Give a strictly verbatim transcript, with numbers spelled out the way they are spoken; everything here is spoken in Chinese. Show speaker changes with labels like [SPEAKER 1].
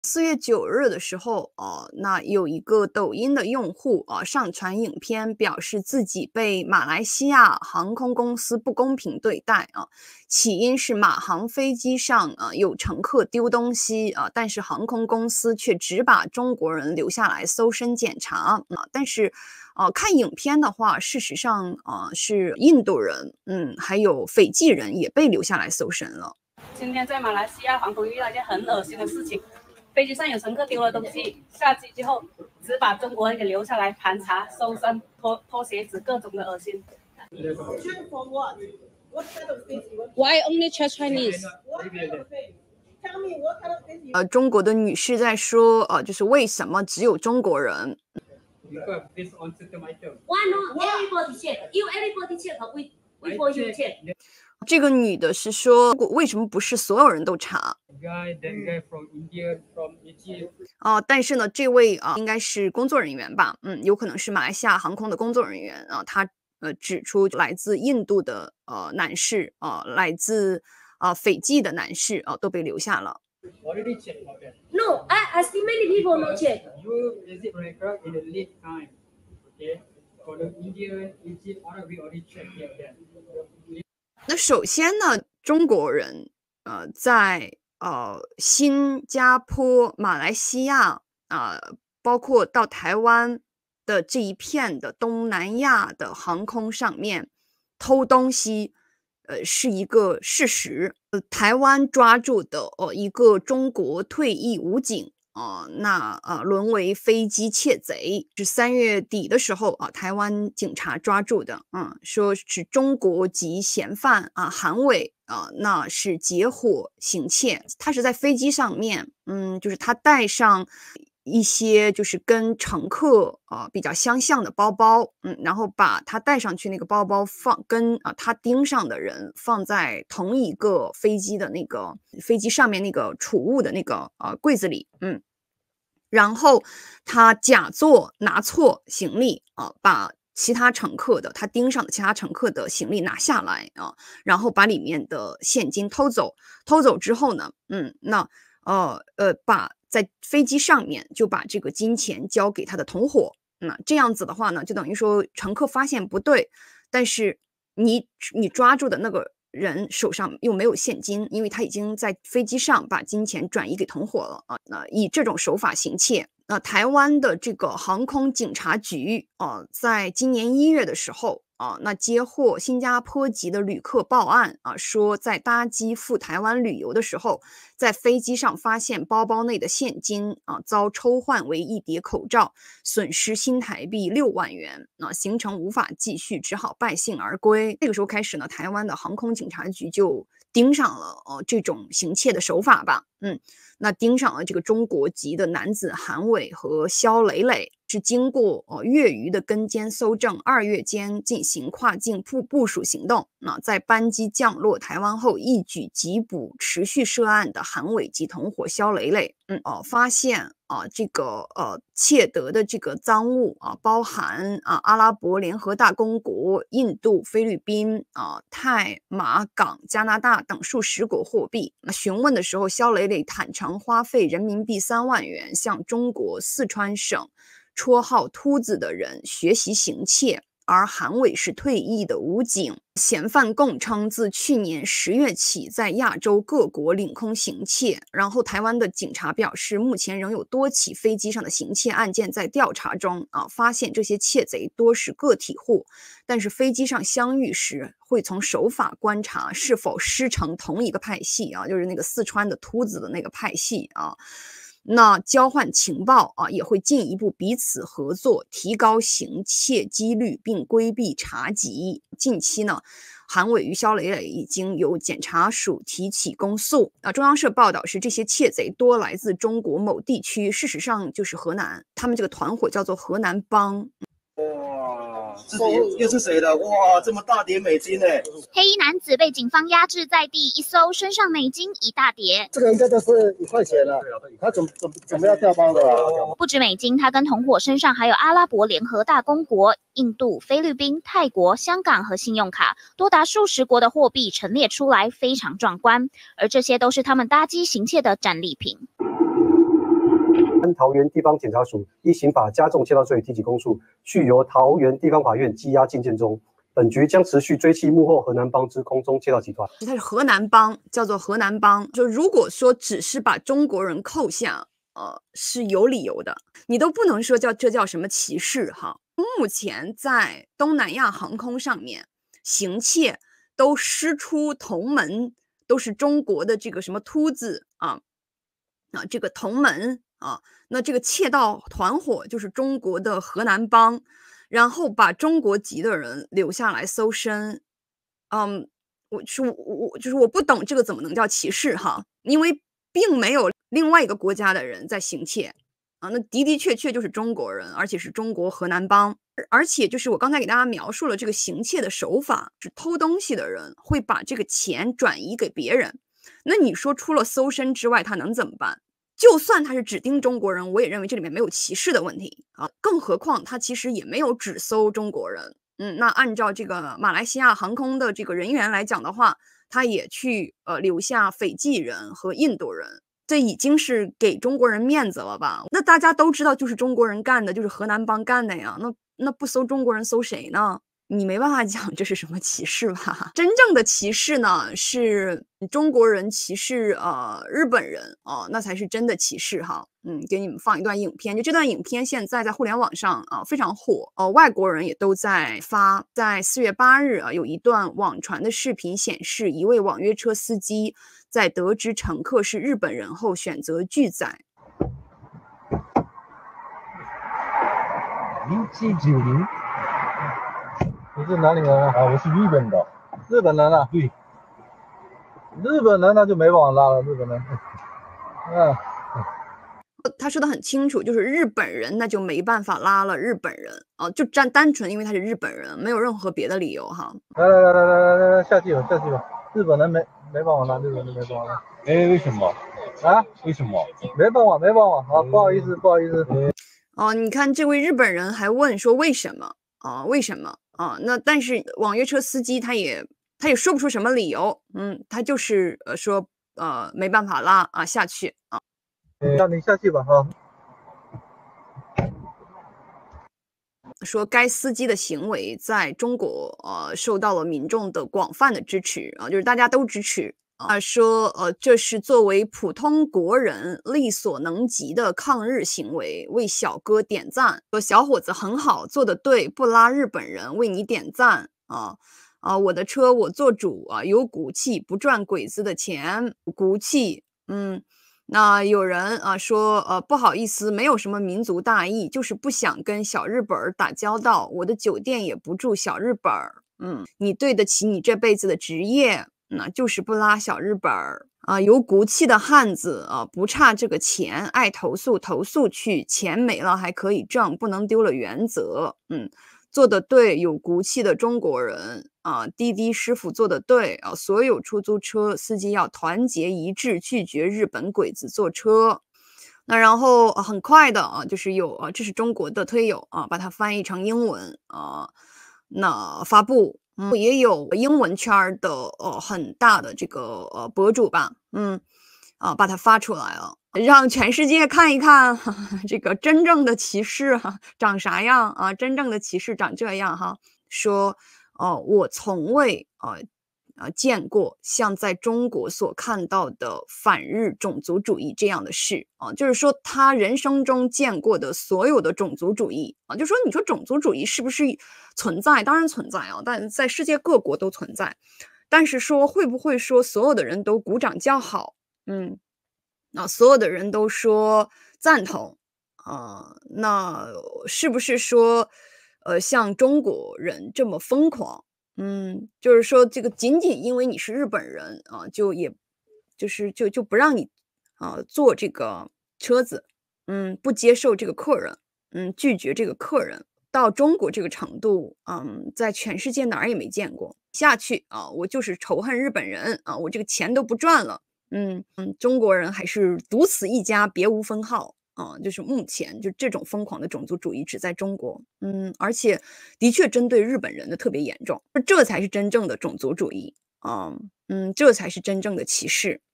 [SPEAKER 1] 四月九日的时候，呃，那有一个抖音的用户啊、呃，上传影片，表示自己被马来西亚航空公司不公平对待啊。起因是马航飞机上啊、呃、有乘客丢东西啊、呃，但是航空公司却只把中国人留下来搜身检查啊、呃。但是，呃，看影片的话，事实上啊、呃、是印度人，嗯，还有斐济人也被留下来搜身了。
[SPEAKER 2] 今天在马来西亚航空遇到一件很恶心的事情。飞机上有乘客丢了东西，下机之后只把中国人给留下来盘查、搜身、脱脱鞋子，各种的恶心。
[SPEAKER 3] Why only check Chinese？
[SPEAKER 1] 呃，中国的女士在说，呃，就是为什么只有中国人
[SPEAKER 4] Because this answer to my term.
[SPEAKER 5] Why not everybody check? You everybody check. We we for you check.
[SPEAKER 1] 这个女的是说，为什么不是所有人都查？
[SPEAKER 4] Guy, that guy from India, from Egypt.
[SPEAKER 1] 啊、呃，但是呢，这位啊、呃、应该是工作人员吧，嗯，有可能是马来西亚航空的工作人员啊、呃，他呃指出来自印度的呃男士啊、呃，来自啊、呃、斐济的男士啊、呃、都被留下了。
[SPEAKER 4] Already checked about that.
[SPEAKER 5] No, I I see many people no check.
[SPEAKER 4] You visit aircraft in the late time, okay? For the Indian, Egypt, Arab, we already checked that.
[SPEAKER 1] 那首先呢，中国人呃在呃新加坡、马来西亚啊、呃，包括到台湾的这一片的东南亚的航空上面偷东西，呃是一个事实。呃，台湾抓住的呃一个中国退役武警。呃，那呃沦为飞机窃贼，是三月底的时候啊，台湾警察抓住的，嗯，说是中国籍嫌犯啊，韩伟啊，那是结伙行窃，他是在飞机上面，嗯，就是他带上一些就是跟乘客啊、呃、比较相像的包包，嗯，然后把他带上去那个包包放跟啊、呃、他盯上的人放在同一个飞机的那个飞机上面那个储物的那个呃柜子里，嗯，然后他假作拿错行李啊、呃，把其他乘客的他盯上的其他乘客的行李拿下来啊、呃，然后把里面的现金偷走，偷走之后呢，嗯，那呃呃把。在飞机上面就把这个金钱交给他的同伙，那、嗯、这样子的话呢，就等于说乘客发现不对，但是你你抓住的那个人手上又没有现金，因为他已经在飞机上把金钱转移给同伙了啊。那以这种手法行窃，那台湾的这个航空警察局啊、呃，在今年一月的时候。啊，那接获新加坡籍的旅客报案啊，说在搭机赴台湾旅游的时候，在飞机上发现包包内的现金啊遭抽换为一叠口罩，损失新台币六万元啊，行程无法继续，只好败兴而归。这个时候开始呢，台湾的航空警察局就盯上了呃这种行窃的手法吧，嗯，那盯上了这个中国籍的男子韩伟和肖磊磊。是经过呃月余的跟监搜证，二月间进行跨境部部署行动。那、呃、在班机降落台湾后，一举缉捕持续涉案的韩伟及同伙肖磊磊。嗯呃，发现啊、呃、这个呃窃得的这个赃物啊、呃，包含啊、呃、阿拉伯联合大公国、印度、菲律宾啊、呃、泰、马、港、加拿大等数十国货币。那询问的时候，肖磊磊坦诚花费人民币三万元向中国四川省。绰号秃子的人学习行窃，而韩伟是退役的武警。嫌犯供称，自去年十月起在亚洲各国领空行窃。然后，台湾的警察表示，目前仍有多起飞机上的行窃案件在调查中啊，发现这些窃贼多是个体户，但是飞机上相遇时，会从手法观察是否师承同一个派系啊，就是那个四川的秃子的那个派系啊。那交换情报啊，也会进一步彼此合作，提高行窃几率，并规避查缉。近期呢，韩伟与肖磊磊已经由检察署提起公诉。啊，中央社报道是这些窃贼多来自中国某地区，事实上就是河南，他们这个团伙叫做河南帮。
[SPEAKER 6] 哇，这又是谁的？哇，这么大叠美金呢！
[SPEAKER 7] 黑衣男子被警方压制在地，一搜身上美金一大叠。
[SPEAKER 8] 这个应该都是一块钱了，他准准准备要调包的啦。
[SPEAKER 7] 不止美金，他跟同伙身上还有阿拉伯联合大公国、印度、菲律宾、泰国、香港和信用卡，多达数十国的货币陈列出来，非常壮观。而这些都是他们搭机行窃的战利品。
[SPEAKER 8] 山桃园地方检察署依刑法加重窃盗罪提起公诉，续由桃园地方法院羁押进监中。本局将持续追缉幕后河南帮之空中窃盗集团。
[SPEAKER 1] 它是河南帮，叫做河南帮。就如果说只是把中国人扣下，呃，是有理由的，你都不能说叫这叫什么歧视哈。目前在东南亚航空上面行窃都师出同门，都是中国的这个什么秃子啊啊，这个同门啊，那这个窃盗团伙就是中国的河南帮。然后把中国籍的人留下来搜身，嗯，我是我我就是我不懂这个怎么能叫歧视哈？因为并没有另外一个国家的人在行窃啊，那的的确确就是中国人，而且是中国河南帮，而且就是我刚才给大家描述了这个行窃的手法，是偷东西的人会把这个钱转移给别人，那你说除了搜身之外，他能怎么办？就算他是指盯中国人，我也认为这里面没有歧视的问题啊。更何况他其实也没有只搜中国人，嗯，那按照这个马来西亚航空的这个人员来讲的话，他也去呃留下斐济人和印度人，这已经是给中国人面子了吧？那大家都知道，就是中国人干的，就是河南帮干的呀。那那不搜中国人搜谁呢？你没办法讲这是什么歧视吧？真正的歧视呢，是中国人歧视呃日本人啊、呃，那才是真的歧视哈。嗯，给你们放一段影片，就这段影片现在在互联网上啊、呃、非常火，呃，外国人也都在发。在四月八日啊，有一段网传的视频显示，一位网约车司机在得知乘客是日本人后选择拒载。
[SPEAKER 8] 零七九零。你是哪里人啊？啊，我是日本的。日本人啊？对。日本人那就没办法拉了，日本人。嗯。
[SPEAKER 1] 他说的很清楚，就是日本人那就没办法拉了日本人啊，就单单纯因为他是日本人，没有任何别的理由哈。
[SPEAKER 8] 来来来来来来来，下去吧，下去吧。日本人没没办法拉，日本人没办法拉。哎，为什么？啊？为什么？没办法，没办法。好，不好意思，不好意思。
[SPEAKER 1] 哦、呃，你看这位日本人还问说为什么啊、呃？为什么？啊，那但是网约车司机他也他也说不出什么理由，嗯，他就是呃说呃没办法拉啊下去啊，
[SPEAKER 8] 让你下去吧哈。
[SPEAKER 1] 说该司机的行为在中国呃受到了民众的广泛的支持啊，就是大家都支持啊，说呃这是作为普通国人力所能及的抗日行为，为小哥点赞，说小伙子很好，做得对，不拉日本人，为你点赞啊啊！我的车我做主啊，有骨气，不赚鬼子的钱，骨气，嗯。那有人啊说，呃，不好意思，没有什么民族大义，就是不想跟小日本儿打交道。我的酒店也不住小日本儿，嗯，你对得起你这辈子的职业，那、嗯、就是不拉小日本儿啊。有骨气的汉子啊，不差这个钱，爱投诉投诉去，钱没了还可以挣，不能丢了原则，嗯。做得对，有骨气的中国人啊，滴滴师傅做得对啊，所有出租车司机要团结一致，拒绝日本鬼子坐车。那然后、啊、很快的啊，就是有啊，这是中国的推友啊，把它翻译成英文啊，那发布，嗯，也有英文圈的呃很大的这个呃博主吧，嗯啊，把它发出来了。让全世界看一看哈这个真正的歧视哈长啥样啊？真正的歧视长这样哈。说，哦、呃，我从未呃呃见过像在中国所看到的反日种族主义这样的事啊、呃，就是说他人生中见过的所有的种族主义啊，就说你说种族主义是不是存在？当然存在啊，但在世界各国都存在。但是说会不会说所有的人都鼓掌叫好？嗯。那所有的人都说赞同啊、呃，那是不是说，呃，像中国人这么疯狂？嗯，就是说这个仅仅因为你是日本人啊、呃，就也，就是就就不让你啊、呃、坐这个车子，嗯，不接受这个客人，嗯，拒绝这个客人，到中国这个程度，嗯，在全世界哪儿也没见过。下去啊，我就是仇恨日本人啊，我这个钱都不赚了。嗯嗯，中国人还是独此一家，别无分号啊！就是目前就这种疯狂的种族主义只在中国，嗯，而且的确针对日本人的特别严重，这才是真正的种族主义啊，嗯，这才是真正的歧视。